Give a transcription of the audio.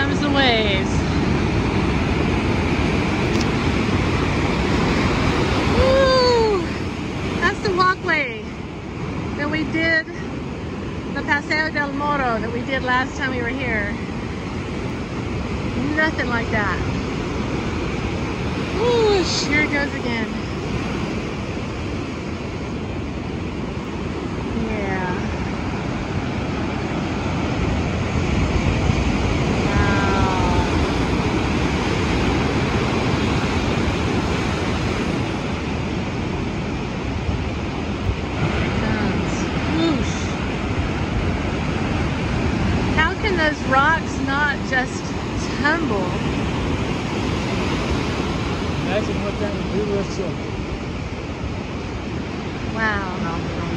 comes the waves. Woo! That's the walkway that we did, the Paseo del Moro that we did last time we were here. Nothing like that. Whoosh, here it goes again. Yeah. Those rocks not just tumble. Imagine what that would do to us. Wow.